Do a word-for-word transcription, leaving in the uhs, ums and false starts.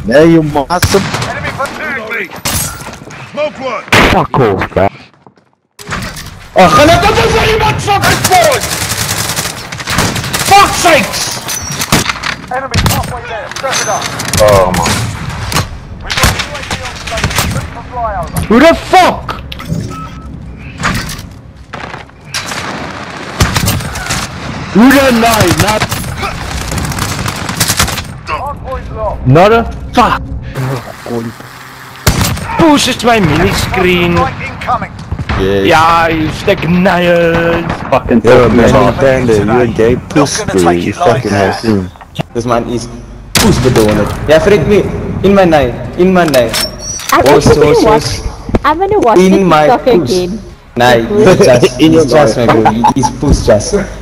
Nee, you massive. Enemy contact me. Smoke one. Fuck off, man. Ach, en dat is er iemand fucking forward! Fuck sakes! Enemy halfway there. Stress it up. Oh man. We've got U A V on station. Look for flyover. Who the fuck? Who the night? Not. Hardpoint locked. Not a fuck. Pushes my mini-screen. Strike incoming. Ja, you stick nails. Fucking Yo, fuck man, man. Panda, you're a gay pussy. gonna take You it like fucking that. have seen. This man is push bedonet. Ja, freak me. In my night. In my night. I'm Oh, actually so, gonna so, watch. so. I'm gonna watch In the my TikTok puss. again. Night. He's just, In your he's just life. my boy. He's push just.